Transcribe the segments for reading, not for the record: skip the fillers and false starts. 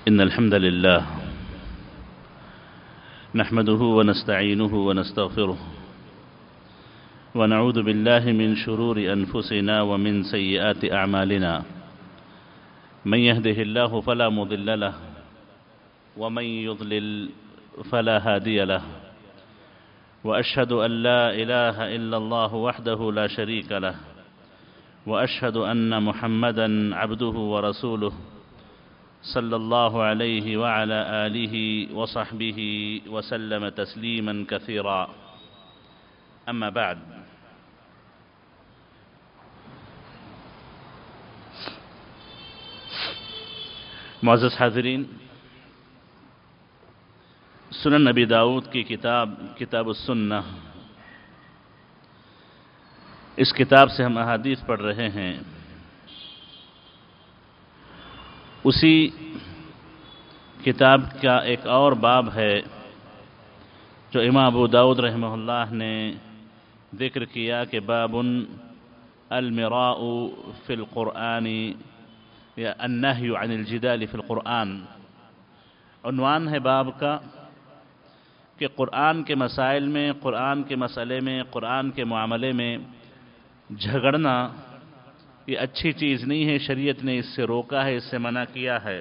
إن الحمد لله نحمده ونستعينه ونستغفره ونعوذ بالله من شرور أنفسنا ومن سيئات أعمالنا من يهده الله فلا مضل له ومن يضلل فلا هادي له وأشهد أن لا إله إلا الله وحده لا شريك له وأشهد أن محمدا عبده ورسوله صلى الله عليه وعلى آله وصحبه وسلم تسليما كثيرا أما بعد معزز حاضرین، سنن نبی داؤد کی کتاب السنہ، اس کتاب سے ہم احادیث پڑھ رہے ہیں۔ اسی کتاب کا ایک اور باب ہے جو امام ابو داؤد رحمہ اللہ نے ذکر کیا کہ باب المراء فی القرآن یا النہی عن الجدال فی القرآن۔ عنوان ہے باب کا کہ قرآن کے مسائل میں، قرآن کے مسئلے میں، قرآن کے معاملے میں جھگڑنا یہ اچھی چیز نہیں ہے، شریعت نے اس سے روکا ہے، اس سے منع کیا ہے۔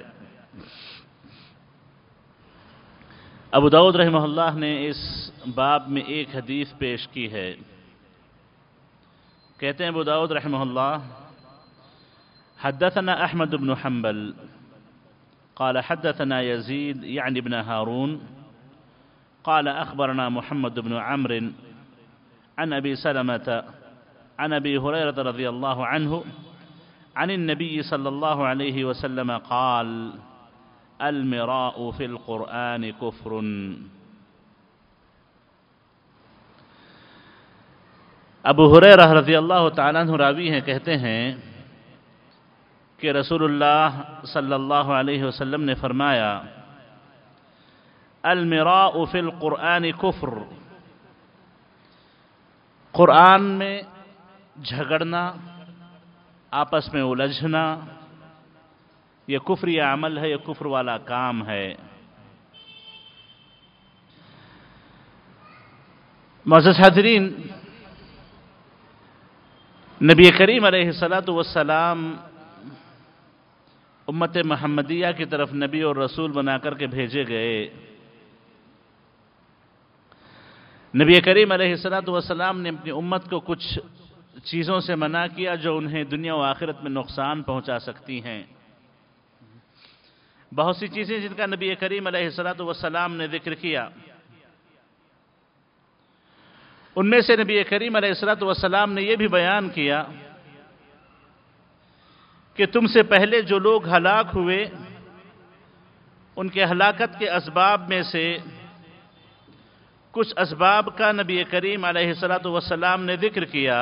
ابو داؤد رحمہ اللہ نے اس باب میں ایک حدیث پیش کی ہے۔ کہتے ہیں ابو داؤد رحمہ اللہ: حدثنا احمد بن حنبل قال حدثنا يزيد يعني ابن هارون قال اخبرنا محمد بن عمرو عن ابي سلمة عن ابي هريرة رضي الله عنه عن النبي صلى الله عليه وسلم قال: المراء في القرآن كفر۔ ابو ہریرہ رضی اللہ تعالیٰ عنہ راوی ہیں، کہتے ہیں کہ رسول اللہ صلی اللہ علیہ وسلم نے فرمایا: المراء فی القرآن کفر، قرآن میں جھگڑنا، آپس میں الجھنا، یہ کفری عمل ہے، یہ کفر والا کام ہے۔ معزز حاضرین، نبی کریم علیہ السلام امت محمدیہ کی طرف نبی اور رسول بنا کر کے بھیجے گئے۔ نبی کریم علیہ السلام نے اپنی امت کو کچھ چیزوں سے منع کیا جو انہیں دنیا و آخرت میں نقصان پہنچا سکتی ہیں۔ بہت سی چیزیں جن کا نبی کریم علیہ السلام نے ذکر کیا، ان میں سے نبی کریم علیہ السلام نے یہ بھی بیان کیا کہ تم سے پہلے جو لوگ ہلاک ہوئے، ان کے ہلاکت کے اسباب میں سے کچھ اسباب کا نبی کریم علیہ السلام نے ذکر کیا۔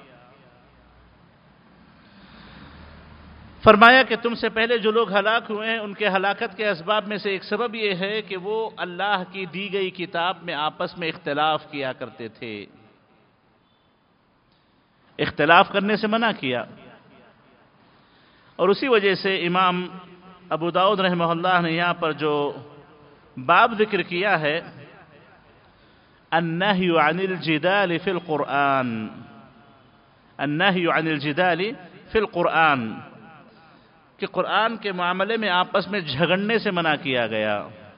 فرمایا کہ تم سے پہلے جو لوگ ہلاک ہوئے ہیں، ان کے ہلاکت کے اسباب میں سے ایک سبب یہ ہے کہ وہ اللہ کی دی گئی کتاب میں آپس میں اختلاف کیا کرتے تھے۔ اختلاف کرنے سے منع کیا، اور اسی وجہ سے امام ابو داؤد رحمہ اللہ نے یہاں پر جو باب ذکر کیا ہے، النہی عن الجدال فی القرآن، النہی عن الجدال فی القرآن، کہ قرآن کے معاملے میں آپس میں جھگڑنے سے منع کیا گیا۔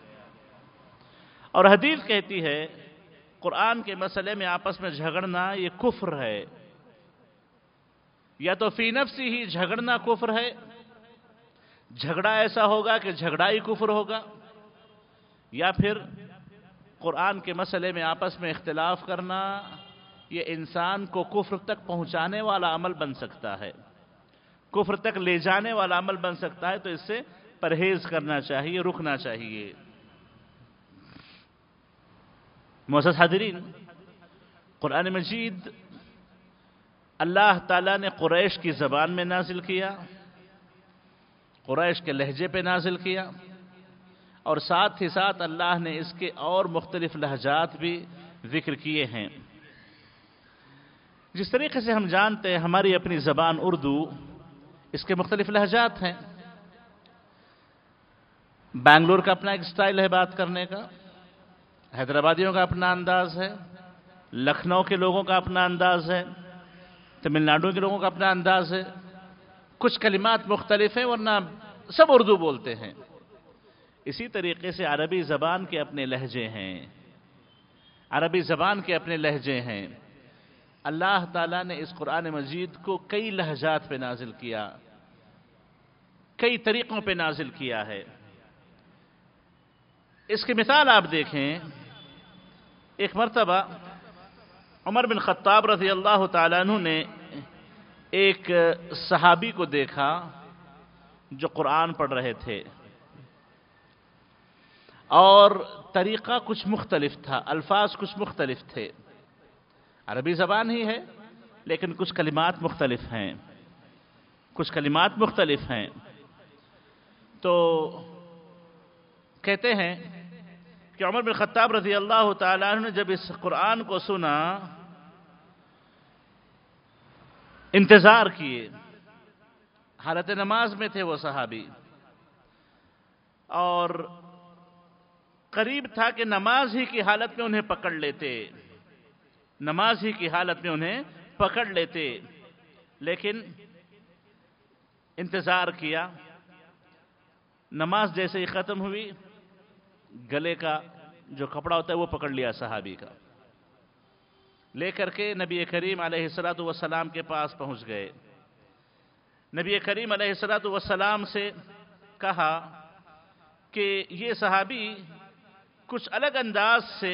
اور حدیث کہتی ہے قرآن کے مسئلے میں آپس میں جھگڑنا یہ کفر ہے۔ یا تو فی نفسی ہی جھگڑنا کفر ہے، جھگڑا ایسا ہوگا کہ جھگڑا ہی کفر ہوگا، یا پھر قرآن کے مسئلے میں آپس میں اختلاف کرنا یہ انسان کو کفر تک پہنچانے والا عمل بن سکتا ہے، کفر تک لے جانے والا عمل بن سکتا ہے، تو اس سے پرہیز کرنا چاہیے، رکنا چاہیے۔ معزز حاضرین، قرآن مجید اللہ تعالیٰ نے قریش کی زبان میں نازل کیا، قریش کے لہجے پہ نازل کیا، اور ساتھ ہی ساتھ اللہ نے اس کے اور مختلف لہجات بھی ذکر کیے ہیں۔ جس طریقے سے ہم جانتے ہیں ہماری اپنی زبان اردو، اس کے مختلف لہجات ہیں۔ بنگلور کا اپنا ایک سٹائل ہے بات کرنے کا، حیدرآبادیوں کا اپنا انداز ہے، لکھنؤ کے لوگوں کا اپنا انداز ہے، تمل ناڈو کے لوگوں کا اپنا انداز ہے، کچھ کلمات مختلف ہیں ورنہ سب اردو بولتے ہیں۔ اسی طریقے سے عربی زبان کے اپنے لہجے ہیں، عربی زبان کے اپنے لہجے ہیں۔ اللہ تعالیٰ نے اس قرآن مجید کو کئی لہجات پہ نازل کیا، کئی طریقوں پہ نازل کیا ہے۔ اس کی مثال آپ دیکھیں، ایک مرتبہ عمر بن خطاب رضی اللہ تعالیٰ عنہ نے ایک صحابی کو دیکھا جو قرآن پڑھ رہے تھے، اور طریقہ کچھ مختلف تھا، الفاظ کچھ مختلف تھے، عربی زبان ہی ہے لیکن کچھ کلمات مختلف ہیں، کچھ کلمات مختلف ہیں۔ تو کہتے ہیں کہ عمر بن خطاب رضی اللہ تعالیٰ عنہ نے جب اس قرآن کو سنا، انتظار کیے، حالت نماز میں تھے وہ صحابی، اور قریب تھا کہ نماز ہی کی حالت میں انہیں پکڑ لیتے، نماز ہی کی حالت میں انہیں پکڑ لیتے، لیکن انتظار کیا۔ نماز جیسے ہی ختم ہوئی، گلے کا جو کپڑا ہوتا ہے وہ پکڑ لیا صحابی کا، لے کر کے نبی کریم علیہ الصلوۃ والسلام کے پاس پہنچ گئے۔ نبی کریم علیہ الصلوۃ والسلام سے کہا کہ یہ صحابی کچھ الگ انداز سے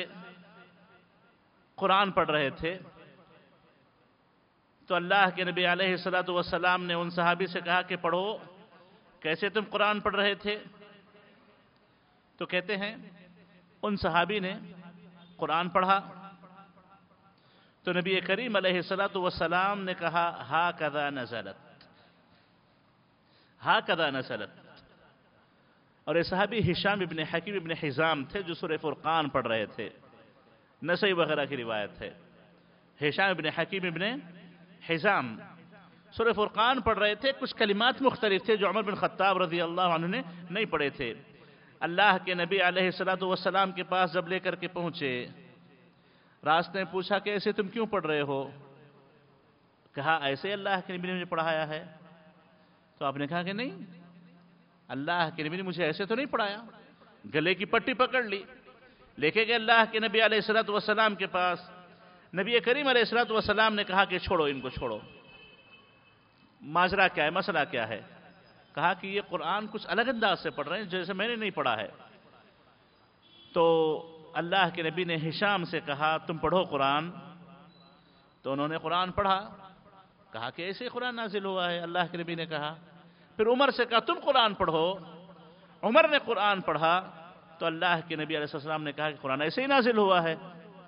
قرآن پڑھ رہے تھے۔ تو اللہ کے نبی علیہ الصلوۃ والسلام نے ان صحابی سے کہا کہ پڑھو، کیسے تم قرآن پڑھ رہے تھے؟ تو کہتے ہیں ان صحابی نے قرآن پڑھا تو نبی کریم علیہ الصلوۃ والسلام نے کہا ہاکذا نزلت، ہاکذا نزلت۔ اور یہ صحابی ہشام ابن حکیم ابن حزام تھے جو سورہ فرقان پڑھ رہے تھے، نسائی وغیرہ کی روایت ہے۔ ہشام ابن حکیم ابن حزام سورہ فرقان پڑھ رہے تھے، کچھ کلمات مختلف تھے جو عمر بن خطاب رضی اللہ عنہ نے نہیں پڑھے تھے۔ اللہ کے نبی علیہ الصلوۃ والسلام کے پاس جب لے کر کے پہنچے، راستے میں پوچھا کہ ایسے تم کیوں پڑھ رہے ہو؟ کہا ایسے اللہ کے نبی نے مجھے پڑھایا ہے۔ تو آپ نے کہا کہ نہیں، اللہ کے نبی نے مجھے ایسے تو نہیں پڑھایا۔ گلے کی پٹی پکڑ لی، لے کے گئے اللہ کے نبی علیہ الصلوۃ والسلام کے پاس۔ نبی کریم علیہ الصلوۃ والسلام نے کہا کہ چھوڑو ان کو، چھوڑو، ماجرا کیا ہے، مسئلہ کیا ہے؟ کہا کہ یہ قرآن کچھ الگ انداز سے پڑھ رہے ہیں جیسے میں نے نہیں پڑھا ہے۔ تو اللہ کے نبی نے ہشام سے کہا تم پڑھو قرآن، تو انہوں نے قرآن پڑھا، کہا کہ ایسے قرآن نازل ہوا ہے، اللہ کے نبی نے کہا۔ پھر عمر سے کہا تم قرآن پڑھو، عمر نے قرآن پڑھا تو اللہ کے نبی علیہ السلام نے کہا کہ قرآن ایسے ہی نازل ہوا ہے۔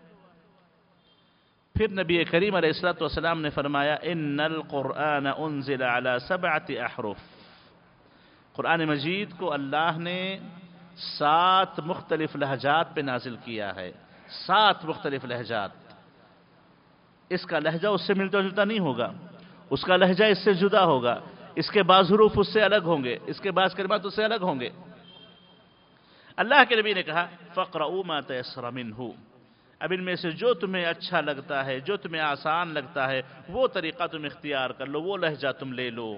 پھر نبی کریم علیہ السلام نے فرمایا ان القرآن انزل على 7 احرف، قرآن مجید کو اللہ نے 7 مختلف لہجات پہ نازل کیا ہے، 7 مختلف لہجات۔ اس کا لہجہ اس سے ملتا جلتا نہیں ہوگا، اس کا لہجہ اس سے جدا ہوگا، اس کے بعض حروف اس سے الگ ہوں گے، اس کے بعض کلمات اس سے الگ ہوں گے۔ اللہ کے نبی نے کہا فَقْرَؤُوا مَا تَيَسَّرَ مِنْهُ، اب ان میں سے جو تمہیں اچھا لگتا ہے، جو تمہیں آسان لگتا ہے، وہ طریقہ تم اختیار کر لو، وہ لہجہ تم لے لو۔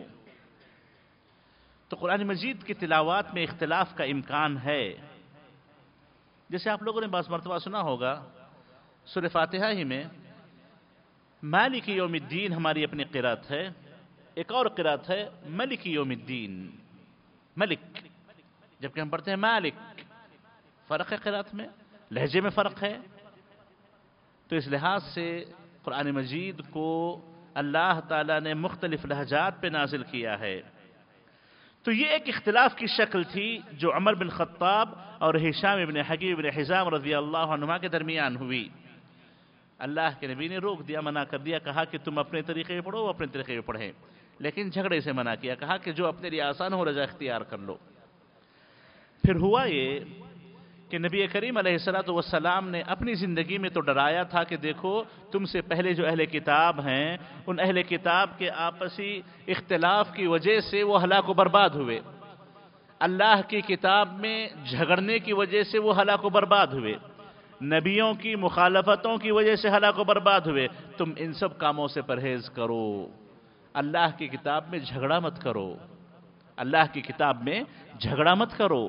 تو قرآن مجید کی تلاوات میں اختلاف کا امکان ہے۔ جیسے آپ لوگوں نے بعض مرتبہ سنا ہوگا سورہ فاتحہ ہی میں مالک یوم الدین ہماری اپنی قرات ہے، ایک اور قرات ہے ملک یوم الدین، ملک، جبکہ ہم پڑھتے ہیں مالک۔ فرق ہے قرات میں، لہجے میں فرق ہے۔ تو اس لحاظ سے قرآن مجید کو اللہ تعالیٰ نے مختلف لہجات پہ نازل کیا ہے۔ تو یہ ایک اختلاف کی شکل تھی جو عمر بن خطاب اور ہشام ابن حکیم ابن حزام رضی اللہ عنہما کے درمیان ہوئی۔ اللہ کے نبی نے روک دیا، منع کر دیا، کہا کہ تم اپنے طریقے پہ پڑھو، وہ اپنے طریقے پہ پڑھیں، لیکن جھگڑے سے منع کیا، کہا کہ جو اپنے لیے آسان ہو رجا اختیار کر لو۔ پھر ہوا یہ کہ نبی کریم علیہ السلام نے اپنی زندگی میں تو ڈرایا تھا کہ دیکھو تم سے پہلے جو اہل کتاب ہیں، ان اہل کتاب کے آپسی اختلاف کی وجہ سے وہ ہلاک و برباد ہوئے۔ اللہ کی کتاب میں جھگڑنے کی وجہ سے وہ ہلاک و برباد ہوئے، نبیوں کی مخالفتوں کی وجہ سے ہلاک و برباد ہوئے۔ تم ان سب کاموں سے پرہیز کرو، اللہ کی کتاب میں جھگڑا مت کرو، اللہ کی کتاب میں جھگڑا مت کرو۔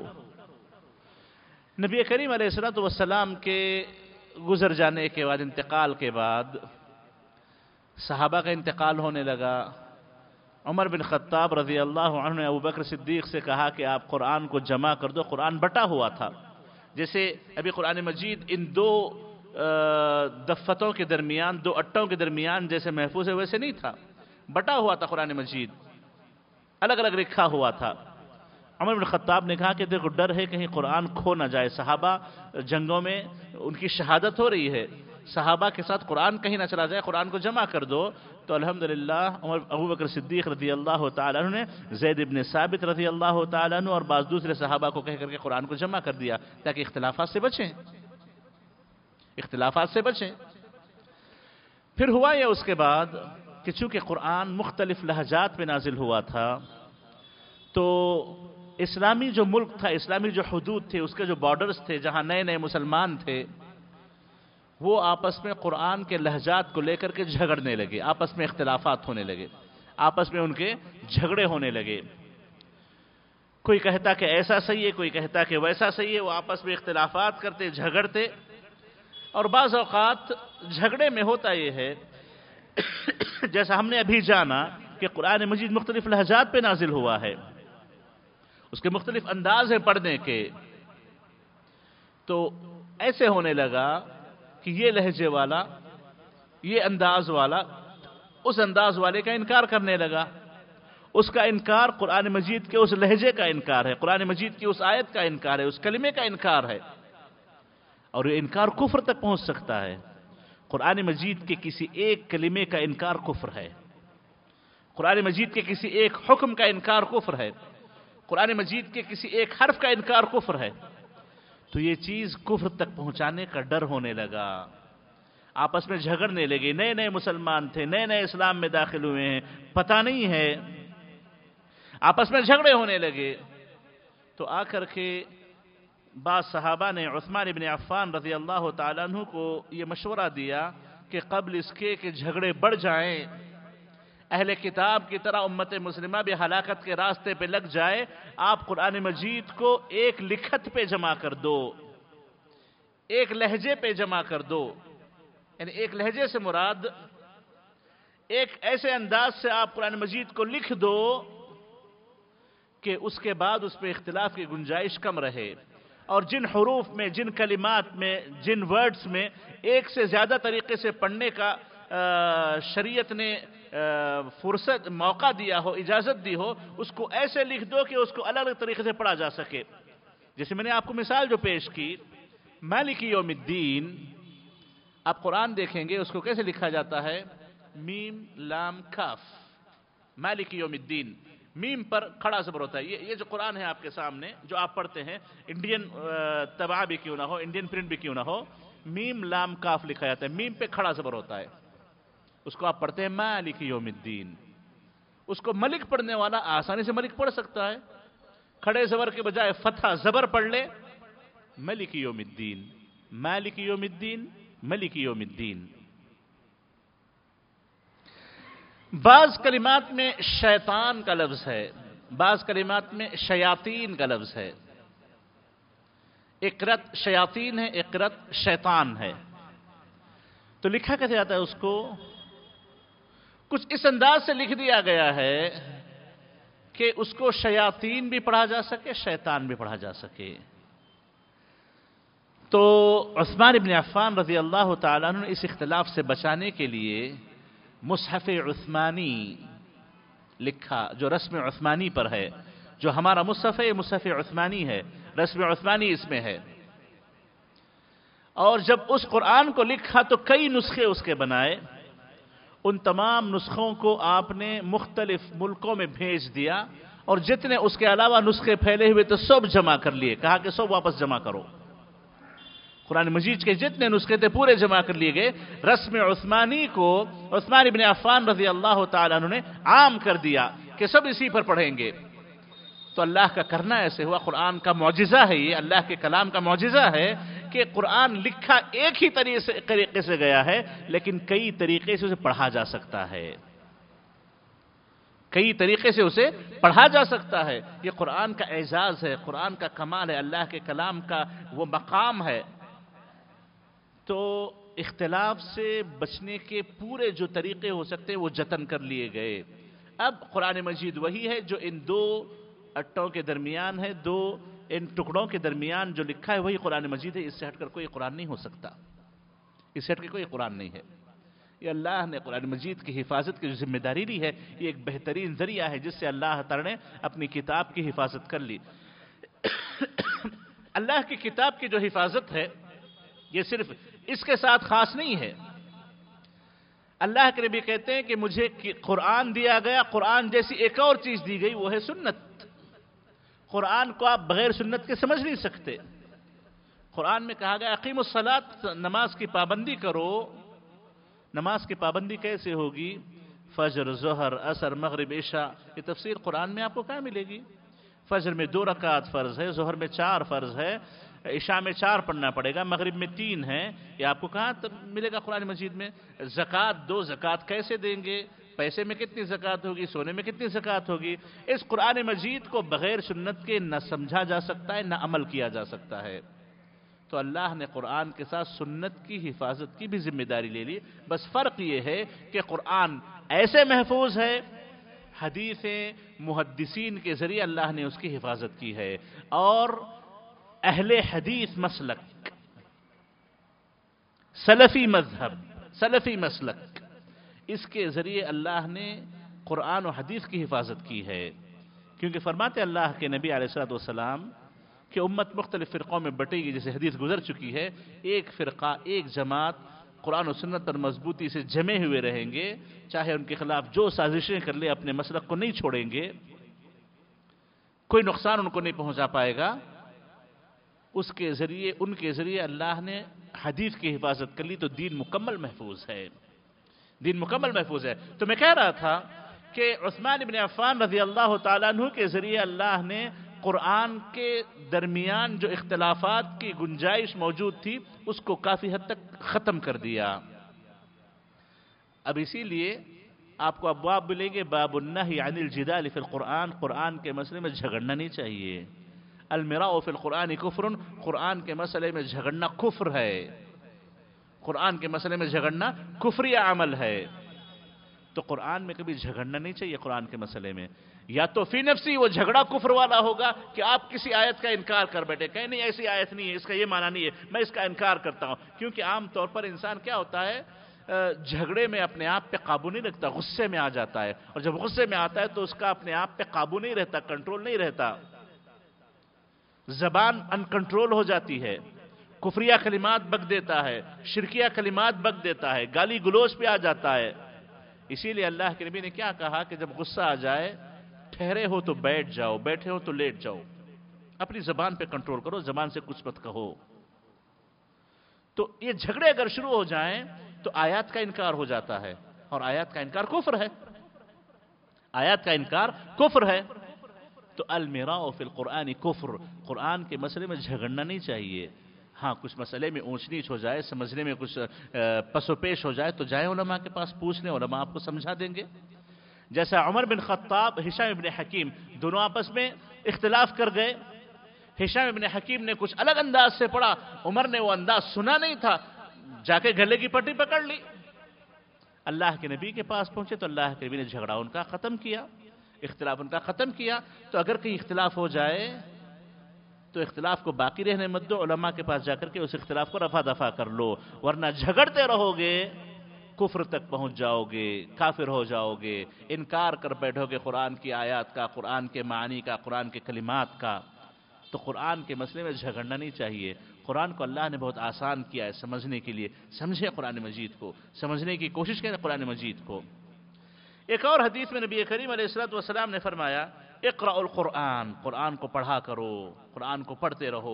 نبی کریم علیہ السلام کے گزر جانے کے بعد، انتقال کے بعد، صحابہ کا انتقال ہونے لگا۔ عمر بن خطاب رضی اللہ عنہ نے ابو بکر صدیق سے کہا کہ آپ قرآن کو جمع کر دو۔ قرآن بٹا ہوا تھا، جیسے ابھی قرآن مجید ان دو دفتوں کے درمیان، دو اٹوں کے درمیان جیسے محفوظ ہے ویسے نہیں تھا، بٹا ہوا تھا قرآن مجید، الگ الگ لکھا ہوا تھا۔ عمر بن خطاب نے کہا کہ دیکھو ڈر ہے کہیں قرآن کھو نہ جائے، صحابہ جنگوں میں ان کی شہادت ہو رہی ہے، صحابہ کے ساتھ قرآن کہیں نہ چلا جائے، قرآن کو جمع کر دو۔ تو الحمدللہ ابو بکر صدیق رضی اللہ تعالیٰ عنہ نے زید بن ثابت رضی اللہ تعالیٰ عنہ اور بعض دوسرے صحابہ کو کہہ کر کے قرآن کو جمع کر دیا تاکہ اختلافات سے بچیں، اختلافات سے بچیں۔ پھر ہوا یہ اس کے بعد کہ چونکہ قرآن مختلف لہجات میں نازل ہوا تھا، تو اسلامی جو ملک تھا، اسلامی جو حدود تھے، اس کے جو بارڈرز تھے، جہاں نئے نئے مسلمان تھے، وہ آپس میں قرآن کے لہجات کو لے کر کے جھگڑنے لگے، آپس میں اختلافات ہونے لگے، آپس میں ان کے جھگڑے ہونے لگے۔ کوئی کہتا کہ ایسا صحیح ہے، کوئی کہتا کہ ویسا صحیح ہے، وہ آپس میں اختلافات کرتے، جھگڑتے۔ اور بعض اوقات جھگڑے میں ہوتا یہ ہے جیسا ہم نے ابھی جانا کہ قرآن مجید مختلف لہجات پہ نازل ہوا ہے، اس کے مختلف انداز ہیں پڑھنے کے، تو ایسے ہونے لگا کہ یہ لہجے والا، یہ انداز والا اس انداز والے کا انکار کرنے لگا، اس کا انکار قرآن مجید کے اس لہجے کا انکار ہے، قرآن مجید کی اس آیت کا انکار ہے، اس کلمے کا انکار ہے، اور یہ انکار کفر تک پہنچ سکتا ہے۔ قرآن مجید کے کسی ایک کلمے کا انکار کفر ہے، قرآن مجید کے کسی ایک حکم کا انکار کفر ہے، قرآن مجید کے کسی ایک حرف کا انکار کفر ہے۔ تو یہ چیز کفر تک پہنچانے کا ڈر ہونے لگا، آپس میں جھگڑنے لگے، نئے نئے مسلمان تھے، نئے نئے اسلام میں داخل ہوئے ہیں، پتہ نہیں ہے، آپس میں جھگڑے ہونے لگے۔ تو آ کر کے بعض صحابہ نے عثمان بن عفان رضی اللہ تعالیٰ عنہ کو یہ مشورہ دیا کہ قبل اس کے کہ جھگڑے بڑھ جائیں، اہل کتاب کی طرح امت مسلمہ بھی ہلاکت کے راستے پہ لگ جائے، آپ قرآن مجید کو ایک لکھت پہ جمع کر دو، ایک لہجے پہ جمع کر دو۔ یعنی ایک لہجے سے مراد ایک ایسے انداز سے آپ قرآن مجید کو لکھ دو کہ اس کے بعد اس پہ اختلاف کی گنجائش کم رہے، اور جن حروف میں، جن کلمات میں، جن ورڈز میں ایک سے زیادہ طریقے سے پڑھنے کا شریعت نے فرصت، موقع دیا ہو، اجازت دی ہو، اس کو ایسے لکھ دو کہ اس کو الگ الگ طریقے سے پڑھا جا سکے۔ جیسے میں نے آپ کو مثال جو پیش کی، مالک یوم الدین، آپ قرآن دیکھیں گے اس کو کیسے لکھا جاتا ہے، میم لام کاف، مالک یوم الدین، میم پر کھڑا زبر ہوتا ہے۔ یہ جو قرآن ہے آپ کے سامنے جو آپ پڑھتے ہیں، انڈین طبع بھی کیوں نہ ہو، انڈین پرنٹ بھی کیوں نہ ہو، میم لام کاف لکھا جاتا ہے، میم پہ کھڑا زبر ہوتا ہے، اس کو آپ پڑھتے ہیں مالک یوم الدین۔ اس کو ملک پڑھنے والا آسانی سے ملک پڑھ سکتا ہے، کھڑے زبر کے بجائے فتح زبر پڑھ لے، ملک یوم الدین، مالک یوم الدین، ملک یوم الدین۔ بعض کلمات میں شیطان کا لفظ ہے، بعض کلمات میں شیاطین کا لفظ ہے، ایک قرأت شیاطین ہے، ایک قرأت شیطان ہے۔ تو لکھا کیسے جاتا ہے اس کو؟ کچھ اس انداز سے لکھ دیا گیا ہے کہ اس کو شیاطین بھی پڑھا جا سکے، شیطان بھی پڑھا جا سکے۔ تو عثمان بن عفان رضی اللہ تعالیٰ عنہ نے اس اختلاف سے بچانے کے لیے مصحف عثمانی لکھا، جو رسم عثمانی پر ہے، جو ہمارا مصحف ہے، مصحف عثمانی ہے، رسم عثمانی اس میں ہے۔ اور جب اس قرآن کو لکھا تو کئی نسخے اس کے بنائے، ان تمام نسخوں کو آپ نے مختلف ملکوں میں بھیج دیا، اور جتنے اس کے علاوہ نسخے پھیلے ہوئے تو سب جمع کر لیے، کہا کہ سب واپس جمع کرو۔ قرآن مجید کے جتنے نسخے تھے پورے جمع کر لیے گئے۔ رسم عثمانی کو عثمان بن عفان رضی اللہ تعالیٰ عنہ نے عام کر دیا کہ سب اسی پر پڑھیں گے۔ تو اللہ کا کرنا ایسے ہوا، قرآن کا معجزہ ہے یہ، اللہ کے کلام کا معجزہ ہے کہ قرآن لکھا ایک ہی طریقے سے گیا ہے، لیکن کئی طریقے سے اسے پڑھا جا سکتا ہے، کئی طریقے سے اسے پڑھا جا سکتا ہے۔ یہ قرآن کا اعزاز ہے، قرآن کا کمال ہے، اللہ کے کلام کا وہ مقام ہے۔ تو اختلاف سے بچنے کے پورے جو طریقے ہو سکتے ہیں وہ جتن کر لیے گئے۔ اب قرآن مجید وہی ہے جو ان دو اٹوں کے درمیان ہے، دو ان ٹکڑوں کے درمیان جو لکھا ہے وہی قرآن مجید ہے، اس سے ہٹ کر کوئی قرآن نہیں ہو سکتا، اس سے ہٹ کے کوئی قرآن نہیں ہے۔ یہ اللہ نے قرآن مجید کی حفاظت کی جو ذمہ داری لی ہے، یہ ایک بہترین ذریعہ ہے جس سے اللہ تعالی نے اپنی کتاب کی حفاظت کر لی۔ اللہ کی کتاب کی جو حفاظت ہے یہ صرف اس کے ساتھ خاص نہیں ہے۔ اللہ کے نبی کہتے ہیں کہ مجھے قرآن دیا گیا، قرآن جیسی ایک اور چیز دی گئی، وہ ہے سنت۔ قرآن کو آپ بغیر سنت کے سمجھ نہیں سکتے۔ قرآن میں کہا گیا اقیم الصلاۃ، نماز کی پابندی کرو۔ نماز کی پابندی کیسے ہوگی؟ فجر، ظہر، عصر، مغرب، عشاء، یہ تفسیر قرآن میں آپ کو کہاں ملے گی؟ فجر میں 2 رکعت فرض ہے، ظہر میں 4 فرض ہے، عشاء میں 4 پڑھنا پڑے گا، مغرب میں 3 ہے، یہ آپ کو کہاں ملے گا قرآن مجید میں؟ زکوٰۃ 2 زکوٰۃ کیسے دیں گے؟ پیسے میں کتنی زکوٰۃ ہوگی؟ سونے میں کتنی زکوٰۃ ہوگی؟ اس قرآن مجید کو بغیر سنت کے نہ سمجھا جا سکتا ہے، نہ عمل کیا جا سکتا ہے۔ تو اللہ نے قرآن کے ساتھ سنت کی حفاظت کی بھی ذمہ داری لے لی، بس فرق یہ ہے کہ قرآن ایسے محفوظ ہے، حدیثیں محدثین کے ذریعے اللہ نے اس کی حفاظت کی ہے، اور اہل حدیث مسلک، سلفی مذہب، سلفی مسلک، اس کے ذریعے اللہ نے قرآن و حدیث کی حفاظت کی ہے۔ کیونکہ فرماتے اللہ کے نبی علیہ الصلوۃ والسلام کہ امت مختلف فرقوں میں بٹے گی، جیسے حدیث گزر چکی ہے، ایک فرقہ، ایک جماعت قرآن و سنت پر مضبوطی سے جمے ہوئے رہیں گے، چاہے ان کے خلاف جو سازشیں کر لے اپنے مسلک کو نہیں چھوڑیں گے، کوئی نقصان ان کو نہیں پہنچا پائے گا۔ اس کے ذریعے، ان کے ذریعے اللہ نے حدیث کی حفاظت کر لی، تو دین مکمل محفوظ ہے، دین مکمل محفوظ ہے۔ تو میں کہہ رہا تھا کہ عثمان بن عفان رضی اللہ تعالیٰ عنہ کے ذریعے اللہ نے قرآن کے درمیان جو اختلافات کی گنجائش موجود تھی اس کو کافی حد تک ختم کر دیا۔ اب اسی لیے آپ کو ابواب ملیں گے، باب النہی عن الجدال فی القرآن، قرآن کے مسئلے میں جھگڑنا نہیں چاہیے۔ المراء فی القرآن کفر، قرآن کے مسئلے میں جھگڑنا کفر ہے، قرآن کے مسئلے میں جھگڑنا کفری عمل ہے۔ تو قرآن میں کبھی جھگڑنا نہیں چاہیے۔ قرآن کے مسئلے میں یا تو فی نفسی وہ جھگڑا کفر والا ہوگا کہ آپ کسی آیت کا انکار کر بیٹھے، کہیں نہیں ایسی آیت نہیں ہے، اس کا یہ معنی نہیں ہے، میں اس کا انکار کرتا ہوں۔ کیونکہ عام طور پر انسان کیا ہوتا ہے، جھگڑے میں اپنے آپ پہ قابو نہیں رکھتا، غصے میں آ جاتا ہے، اور جب غصے میں آتا ہے تو اس کا اپنے آپ پہ قابو نہیں رہتا، کنٹرول نہیں رہتا، زبان ان کنٹرول ہو جاتی ہے، کفریہ کلمات بک دیتا ہے، شرکیہ کلمات بک دیتا ہے، گالی گلوچ پہ آ جاتا ہے۔ اسی لیے اللہ کے نبی نے کیا کہا کہ جب غصہ آ جائے، ٹھہرے ہو تو بیٹھ جاؤ، بیٹھے ہو تو لیٹ جاؤ، اپنی زبان پہ کنٹرول کرو، زبان سے کچھ مت کہو۔ تو یہ جھگڑے اگر شروع ہو جائیں تو آیات کا انکار ہو جاتا ہے، اور آیات کا انکار کفر ہے، آیات کا انکار کفر ہے۔ تو المراء فی القرآن کفر، قرآن کے مسئلے میں جھگڑنا نہیں چاہیے۔ ہاں کچھ مسئلے میں اونچ نیچ ہو جائے، سمجھنے میں کچھ پس و پیش ہو جائے تو جائیں علماء کے پاس پوچھ لیں، علماء آپ کو سمجھا دیں گے۔ جیسا عمر بن خطاب، ہشام بن حکیم، دونوں آپس میں اختلاف کر گئے، ہشام بن حکیم نے کچھ الگ انداز سے پڑھا، عمر نے وہ انداز سنا نہیں تھا، جا کے گلے کی پٹی پکڑ لی۔ اللہ کے نبی کے پاس پہنچے تو اللہ کے نبی نے جھگڑا ان کا ختم کیا، اختلاف ان کا ختم کیا۔ تو اگر کہیں اختلاف ہو جائے تو اختلاف کو باقی رہنے مت دو، علماء کے پاس جا کر کے اس اختلاف کو رفع دفع کر لو، ورنہ جھگڑتے رہو گے کفر تک پہنچ جاؤ گے، کافر ہو جاؤ گے، انکار کر بیٹھو گے قرآن کی آیات کا، قرآن کے معنی کا، قرآن کے کلمات کا۔ تو قرآن کے مسئلے میں جھگڑنا نہیں چاہیے۔ قرآن کو اللہ نے بہت آسان کیا ہے سمجھنے کے لیے، سمجھے قرآن مجید کو، سمجھنے کی کوشش کریں قرآن مجید کو۔ ایک اور حدیث میں نبی کریم علیہ الصلوۃ والسلام نے فرمایا اقرأ القرآن، قرآن کو پڑھا کرو، قرآن کو پڑھتے رہو،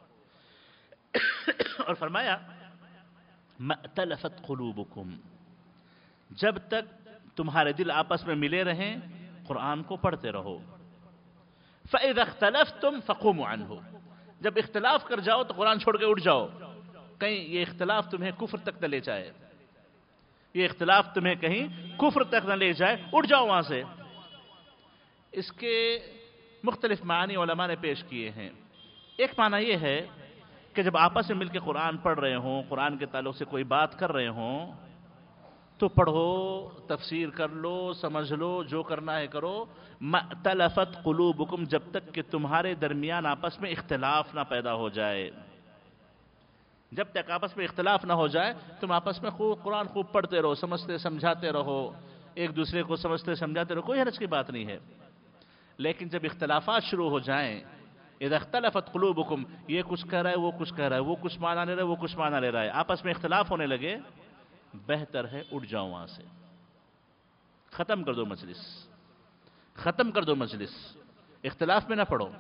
اور فرمایا ما ائتلفت قلوبکم، جب تک تمہارے دل آپس میں ملے رہیں قرآن کو پڑھتے رہو۔ فَإِذَا اخْتَلَفْتُمْ فَقُومُوا عَنْهُ، جب اختلاف کر جاؤ تو قرآن چھوڑ کے اٹھ جاؤ، کہیں یہ اختلاف تمہیں کفر تک نہ لے جائے، یہ اختلاف تمہیں کہیں کفر تک نہ لے جائے، اٹھ جاؤ وہاں سے۔ اس کے مختلف معنی علماء نے پیش کیے ہیں۔ ایک معنی یہ ہے کہ جب آپس میں مل کے قرآن پڑھ رہے ہوں، قرآن کے تعلق سے کوئی بات کر رہے ہوں تو پڑھو، تفسیر کر لو، سمجھ لو، جو کرنا ہے کرو۔ مَأْتَلَفَتْ قُلُوبُكُمْ، جب تک کہ تمہارے درمیان آپس میں اختلاف نہ پیدا ہو جائے، جب تک آپس میں اختلاف نہ ہو جائے تم آپس میں قرآن خوب پڑھتے رہو، سمجھتے سمجھاتے رہو، ایک دوسرے کو سمجھتے سمجھاتے رہو، کوئی حرج کی بات نہیں ہے۔ لیکن جب اختلافات شروع ہو جائیں، اذا اختلفت قلوبکم، یہ کچھ کہہ رہا ہے، وہ کچھ کہہ رہا ہے، وہ کچھ معنی لے رہا ہے، وہ کچھ معنی لے رہا ہے، آپس میں اختلاف ہونے لگے، بہتر ہے اٹھ جاؤ وہاں سے، ختم کر دو مجلس، ختم کر دو مجلس، اختلاف میں نہ پڑھو،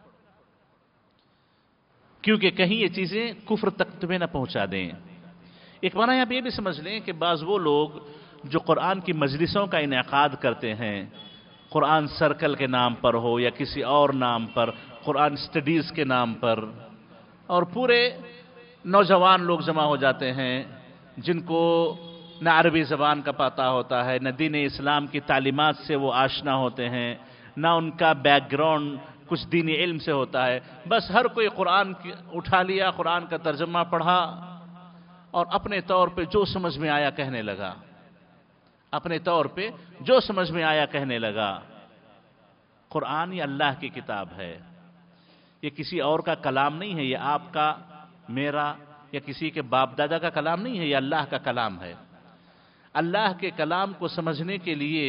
کیونکہ کہیں یہ چیزیں کفر تک تمہیں نہ پہنچا دیں۔ ایک معنی آپ یہ بھی سمجھ لیں کہ بعض وہ لوگ جو قرآن کی مجلسوں کا انعقاد کرتے ہیں، قرآن سرکل کے نام پر ہو یا کسی اور نام پر، قرآن سٹڈیز کے نام پر، اور پورے نوجوان لوگ جمع ہو جاتے ہیں جن کو نہ عربی زبان کا پتہ ہوتا ہے، نہ دین اسلام کی تعلیمات سے وہ آشنا ہوتے ہیں، نہ ان کا بیک گراؤنڈ کچھ دینی علم سے ہوتا ہے، بس ہر کوئی قرآن اٹھا لیا، قرآن کا ترجمہ پڑھا اور اپنے طور پہ جو سمجھ میں آیا کہنے لگا، اپنے طور پہ جو سمجھ میں آیا کہنے لگا۔ قرآن یہ اللہ کی کتاب ہے، یہ کسی اور کا کلام نہیں ہے، یہ آپ کا، میرا یا کسی کے باپ دادا کا کلام نہیں ہے، یہ اللہ کا کلام ہے۔ اللہ کے کلام کو سمجھنے کے لیے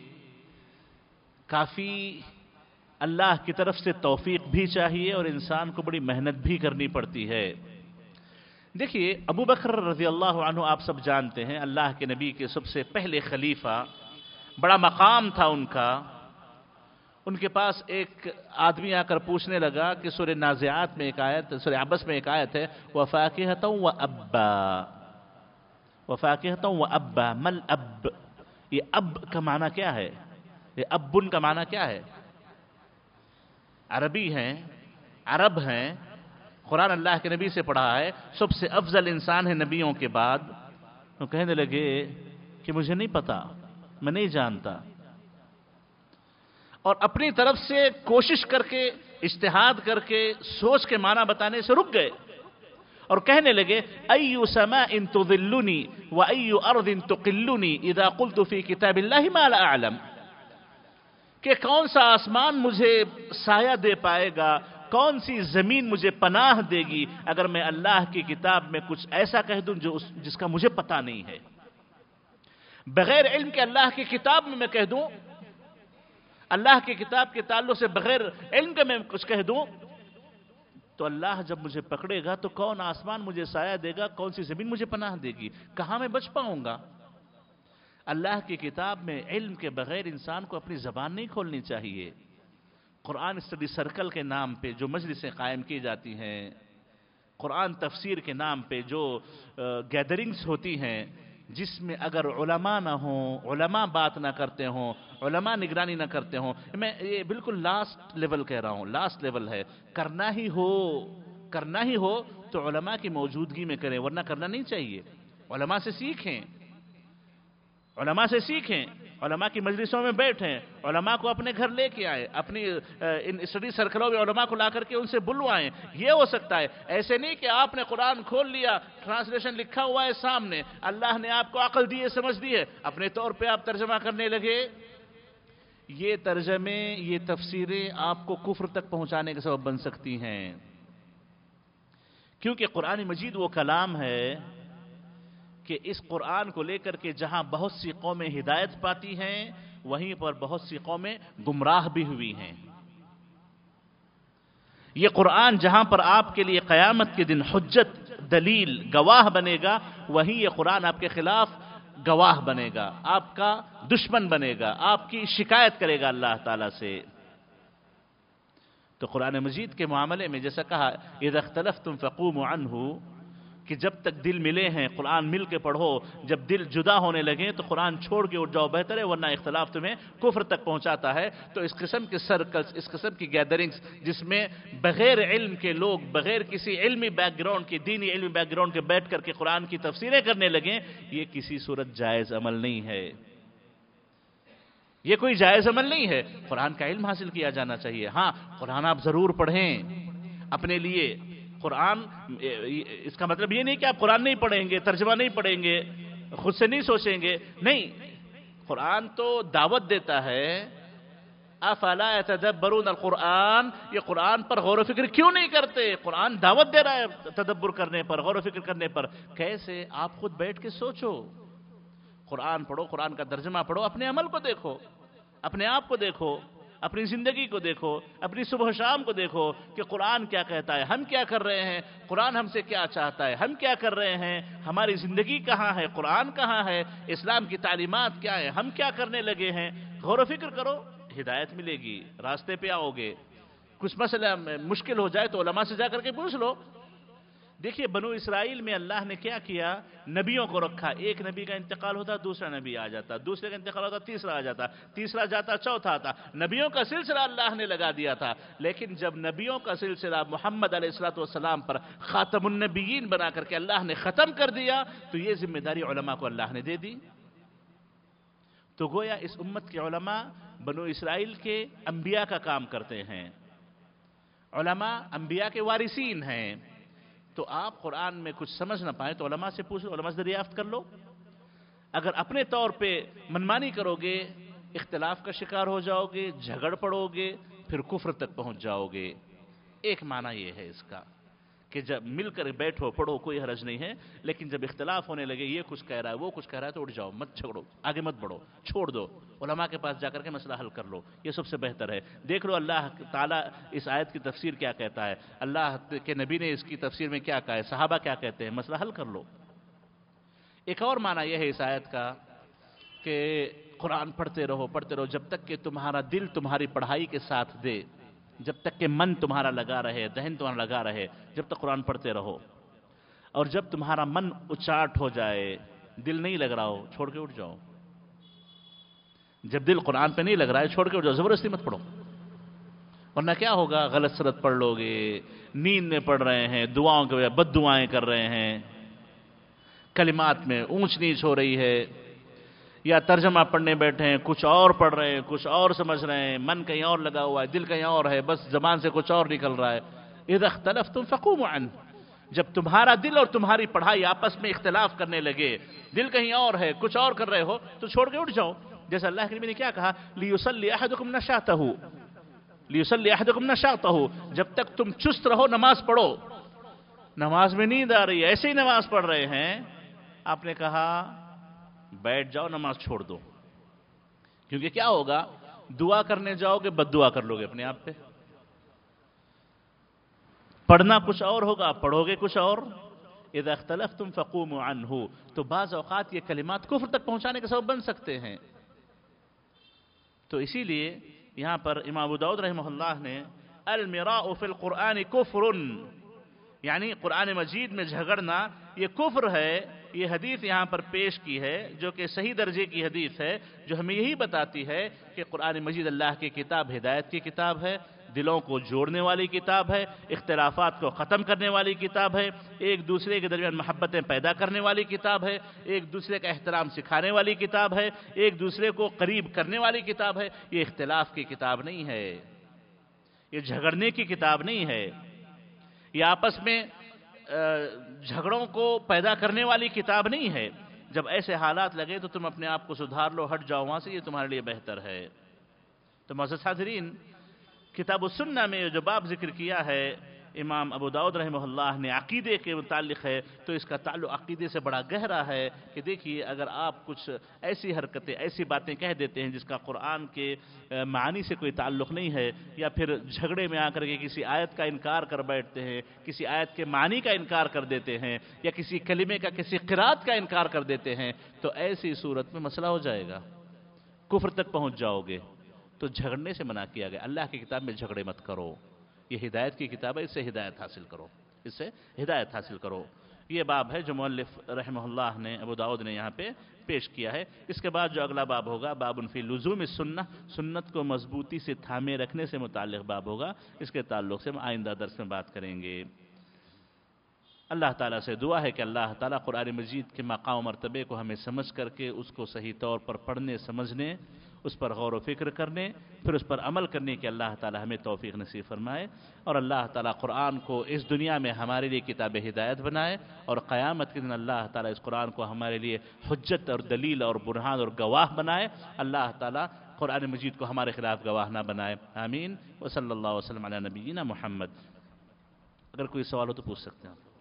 کافی اللہ کی طرف سے توفیق بھی چاہیے اور انسان کو بڑی محنت بھی کرنی پڑتی ہے۔ دیکھیے ابو بکر رضی اللہ عنہ آپ سب جانتے ہیں، اللہ کے نبی کے سب سے پہلے خلیفہ، بڑا مقام تھا ان کا۔ ان کے پاس ایک آدمی آ کر پوچھنے لگا کہ سورہ نازعات میں ایک آیت، سورہ عبس میں ایک آیت ہے وَفَاكِهَةً وَأَبًّا، وَفَاكِهَةً وَأَبًّا، مَا الْأَبْ، یہ اب کا معنی کیا ہے؟ یہ ابن کا معنی کیا ہے؟ عربی ہیں، عرب ہیں، قرآن اللہ کے نبی سے پڑھا ہے، سب سے افضل انسان ہے نبیوں کے بعد۔ وہ کہنے لگے کہ مجھے نہیں پتا، میں نہیں جانتا، اور اپنی طرف سے کوشش کر کے، اجتہاد کر کے، سوچ کے معنی بتانے سے رک گئے اور کہنے لگے اَيُّ سَمَاءٍ تُظِلُّنِي وَأَيُّ أَرْضٍ تُقِلُّنِي إِذَا قُلْتُ فِي كِتَابِ اللَّهِ مَا لَا أَعْلَمُ، کہ کون سا آسمان مجھے سایہ دے پائے گا، کون سی زمین مجھے پناہ دے گی اگر میں اللہ کی کتاب میں کچھ ایسا کہہ دوں جس کا مجھے پتہ نہیں ہے۔ بغیر علم کے اللہ کی کتاب میں کہہ دوں، اللہ کی کتاب کے تعلق سے بغیر علم کے میں کچھ کہہ دوں تو اللہ جب مجھے پکڑے گا تو کون آسمان مجھے سایہ دے گا، کون سی زمین مجھے پناہ دے گی، کہاں میں بچ پاؤں گا؟ اللہ کی کتاب میں علم کے بغیر انسان کو اپنی زبان نہیں کھولنی چاہیے۔ قرآن اسٹڈی سرکل کے نام پہ جو مجلسیں قائم کی جاتی ہیں، قرآن تفسیر کے نام پہ جو گیدرنگز ہوتی ہیں، جس میں اگر علماء نہ ہوں، علماء بات نہ کرتے ہوں، علماء نگرانی نہ کرتے ہوں، میں یہ بالکل لاسٹ لیول کہہ رہا ہوں، لاسٹ لیول ہے، کرنا ہی ہو تو علماء کی موجودگی میں کریں، ورنہ کرنا نہیں چاہیے۔ علماء سے سیکھیں، علماء سے سیکھیں، علماء کی مجلسوں میں بیٹھیں، علماء کو اپنے گھر لے کے آئیں، اپنی ان اسٹڈی سرکلوں میں علماء کو لا کر کے ان سے بلوائیں۔ یہ ہو سکتا ہے، ایسے نہیں کہ آپ نے قرآن کھول لیا، ٹرانسلیشن لکھا ہوا ہے سامنے، اللہ نے آپ کو عقل دی ہے، سمجھ دی ہے، اپنے طور پہ آپ ترجمہ کرنے لگے۔ یہ ترجمے، یہ تفسیریں آپ کو کفر تک پہنچانے کا سبب بن سکتی ہیں، کیونکہ قرآن مجید وہ کلام ہے کہ اس قرآن کو لے کر کے جہاں بہت سی قومیں ہدایت پاتی ہیں، وہیں پر بہت سی قومیں گمراہ بھی ہوئی ہیں۔ یہ قرآن جہاں پر آپ کے لیے قیامت کے دن حجت، دلیل، گواہ بنے گا، وہیں یہ قرآن آپ کے خلاف گواہ بنے گا، آپ کا دشمن بنے گا، آپ کی شکایت کرے گا اللہ تعالیٰ سے۔ تو قرآن مجید کے معاملے میں جیسا کہا اذا اختلفتم فقوموا عنہ، کہ جب تک دل ملے ہیں قرآن مل کے پڑھو، جب دل جدا ہونے لگیں تو قرآن چھوڑ کے اٹھ جاؤ، بہتر ہے، ورنہ اختلاف تمہیں کفر تک پہنچاتا ہے۔ تو اس قسم کے سرکلز، اس قسم کی گیدرنگز جس میں بغیر علم کے لوگ، بغیر کسی علمی بیک گراؤنڈ کے، دینی علمی بیک گراؤنڈ کے بیٹھ کر کے قرآن کی تفسیریں کرنے لگیں، یہ کسی صورت جائز عمل نہیں ہے، یہ کوئی جائز عمل نہیں ہے۔ قرآن کا علم حاصل کیا جانا چاہیے۔ ہاں، قرآن آپ ضرور پڑھیں اپنے لیے۔ قرآن، اس کا مطلب یہ نہیں کہ آپ قرآن نہیں پڑھیں گے، ترجمہ نہیں پڑھیں گے، خود سے نہیں سوچیں گے، نہیں۔ قرآن تو دعوت دیتا ہے، افلا یتدبرون القرآن، یہ قرآن پر غور و فکر کیوں نہیں کرتے؟ قرآن دعوت دے رہا ہے تدبر کرنے پر، غور و فکر کرنے پر۔ کیسے؟ آپ خود بیٹھ کے سوچو، قرآن پڑھو، قرآن کا ترجمہ پڑھو، اپنے عمل کو دیکھو، اپنے آپ کو دیکھو، اپنی زندگی کو دیکھو، اپنی صبح و شام کو دیکھو کہ قرآن کیا کہتا ہے، ہم کیا کر رہے ہیں، قرآن ہم سے کیا چاہتا ہے، ہم کیا کر رہے ہیں، ہماری زندگی کہاں ہے، قرآن کہاں ہے، اسلام کی تعلیمات کیا ہے، ہم کیا کرنے لگے ہیں۔ غور و فکر کرو، ہدایت ملے گی، راستے پہ آؤ گے۔ کچھ مسئلہ مشکل ہو جائے تو علماء سے جا کر کے پوچھ لو۔ دیکھیے بنو اسرائیل میں اللہ نے کیا کیا، نبیوں کو رکھا، ایک نبی کا انتقال ہوتا دوسرا نبی آ جاتا، دوسرے کا انتقال ہوتا تیسرا آ جاتا، تیسرا جاتا چوتھا آتا، نبیوں کا سلسلہ اللہ نے لگا دیا تھا۔ لیکن جب نبیوں کا سلسلہ محمد علیہ السلام پر خاتم النبیین بنا کر کے اللہ نے ختم کر دیا تو یہ ذمہ داری علماء کو اللہ نے دے دی۔ تو گویا اس امت کے علماء بنو اسرائیل کے انبیاء کا کام کرتے ہیں، علماء انبیاء کے وارثین ہیں۔ تو آپ قرآن میں کچھ سمجھ نہ پائیں تو علماء سے پوچھو، علماء سے دریافت کر لو۔ اگر اپنے طور پہ منمانی کرو گے، اختلاف کا شکار ہو جاؤ گے، جھگڑ پڑو گے، پھر کفر تک پہنچ جاؤ گے۔ ایک معنی یہ ہے اس کا کہ جب مل کر بیٹھو پڑھو کوئی حرج نہیں ہے، لیکن جب اختلاف ہونے لگے، یہ کچھ کہہ رہا ہے وہ کچھ کہہ رہا ہے، تو اٹھ جاؤ، مت جھگڑو، آگے مت بڑھو، چھوڑ دو، علماء کے پاس جا کر کے مسئلہ حل کر لو، یہ سب سے بہتر ہے۔ دیکھ لو اللہ تعالیٰ اس آیت کی تفسیر کیا کہتا ہے، اللہ کے نبی نے اس کی تفسیر میں کیا کہا ہے، صحابہ کیا کہتے ہیں، مسئلہ حل کر لو۔ ایک اور معنی یہ ہے اس آیت کا کہ قرآن پڑھتے رہو جب تک کہ تمہارا دل تمہاری پڑھائی کے ساتھ دے، جب تک کہ من تمہارا لگا رہے، ذہن تمہارا لگا رہے، جب تک قرآن پڑھتے رہو۔ اور جب تمہارا من اچاٹ ہو جائے، دل نہیں لگ رہا ہو، چھوڑ کے اٹھ جاؤ۔ جب دل قرآن پہ نہیں لگ رہا ہے، چھوڑ کے اٹھ جاؤ، زبردستی مت پڑھو، ورنہ کیا ہوگا، غلط سرت پڑھ لو گے، نیند میں پڑھ رہے ہیں، دعاؤں کے بجائے بد دعائیں کر رہے ہیں، کلمات میں اونچ نیچ ہو رہی ہے، یا ترجمہ پڑھنے بیٹھے ہیں کچھ اور پڑھ رہے ہیں، کچھ اور سمجھ رہے ہیں، من کہیں اور لگا ہوا ہے، دل کہیں اور ہے، بس زبان سے کچھ اور نکل رہا ہے۔ اذا اختلفتم فقوموا عنہ، جب تمہارا دل اور تمہاری پڑھائی آپس میں اختلاف کرنے لگے، دل کہیں اور ہے، کچھ اور کر رہے ہو، تو چھوڑ کے اٹھ جاؤ۔ جیسے اللہ کے نبی نے کیا کہا، لِيُصَلِّ أَحَدُكُمْ نَشَاطَهُ، لِيُصَلِّ أَحَدُكُمْ نَشَاطَهُ، جب تک تم چست رہو نماز پڑھو۔ نماز میں نیند آ رہی ہے، ایسے ہی نماز پڑھ رہے ہیں، آپ نے کہا بیٹھ جاؤ، نماز چھوڑ دو، کیونکہ کیا ہوگا، دعا کرنے جاؤ گے بد دعا کر لو گے اپنے آپ پہ، پڑھنا کچھ اور ہوگا، پڑھو گے کچھ اور۔ اذا اختلفتم فقوموا عنہ، تو بعض اوقات یہ کلمات کفر تک پہنچانے کے سبب بن سکتے ہیں۔ تو اسی لیے یہاں پر امام ابو داؤد رحمہ اللہ نے المراء فی القرآن کفر، یعنی قرآن مجید میں جھگڑنا یہ کفر ہے، یہ حدیث یہاں پر پیش کی ہے جو کہ صحیح درجے کی حدیث ہے، جو ہمیں یہی بتاتی ہے کہ قرآن مجید اللہ کی کتاب ہدایت کی کتاب ہے، دلوں کو جوڑنے والی کتاب ہے، اختلافات کو ختم کرنے والی کتاب ہے، ایک دوسرے کے درمیان محبتیں پیدا کرنے والی کتاب ہے، ایک دوسرے کا احترام سکھانے والی کتاب ہے، ایک دوسرے کو قریب کرنے والی کتاب ہے، یہ اختلاف کی کتاب نہیں ہے، یہ جھگڑنے کی کتاب نہیں ہے، یہ آپس میں جھگڑوں کو پیدا کرنے والی کتاب نہیں ہے۔ جب ایسے حالات لگے تو تم اپنے آپ کو سدھار لو، ہٹ جاؤ وہاں سے، یہ تمہارے لیے بہتر ہے۔ تو معزز حاضرین، کتاب السنہ میں جو باب ذکر کیا ہے امام ابو داؤد رحمہ اللہ نے عقیدے کے متعلق ہے، تو اس کا تعلق عقیدے سے بڑا گہرا ہے کہ دیکھیے اگر آپ کچھ ایسی حرکتیں، ایسی باتیں کہہ دیتے ہیں جس کا قرآن کے معنی سے کوئی تعلق نہیں ہے، یا پھر جھگڑے میں آ کر کے کسی آیت کا انکار کر بیٹھتے ہیں، کسی آیت کے معنی کا انکار کر دیتے ہیں، یا کسی کلمے کا، کسی قرات کا انکار کر دیتے ہیں، تو ایسی صورت میں مسئلہ ہو جائے گا، کفر تک پہنچ جاؤ گے۔ تو جھگڑنے سے منع کیا گیا، اللہ کی کتاب میں جھگڑے مت کرو، یہ ہدایت کی کتاب ہے، اس سے ہدایت حاصل کرو، اس سے ہدایت حاصل کرو۔ یہ باب ہے جو مؤلف رحمہ اللہ نے ابو داؤد نے یہاں پہ پیش کیا ہے۔ اس کے بعد جو اگلا باب ہوگا باب فی لزوم السنہ، سنت کو مضبوطی سے تھامے رکھنے سے متعلق باب ہوگا، اس کے تعلق سے ہم آئندہ درس میں بات کریں گے۔ اللہ تعالیٰ سے دعا ہے کہ اللہ تعالیٰ قرآن مجید کے مقام و مرتبے کو ہمیں سمجھ کر کے اس کو صحیح طور پر پڑھنے سمجھنے، اس پر غور و فکر کرنے، پھر اس پر عمل کرنے کی اللہ تعالیٰ ہمیں توفیق نصیب فرمائے، اور اللہ تعالیٰ قرآن کو اس دنیا میں ہمارے لیے کتاب ہدایت بنائے، اور قیامت کے دن اللہ تعالیٰ اس قرآن کو ہمارے لیے حجت اور دلیل اور برہان اور گواہ بنائے۔ اللہ تعالیٰ قرآن مجید کو ہمارے خلاف گواہ نہ بنائے، آمین۔ وصلی اللہ وسلم علی نبینا محمد۔ اگر کوئی سوال ہو تو پوچھ سکتے ہیں آپ۔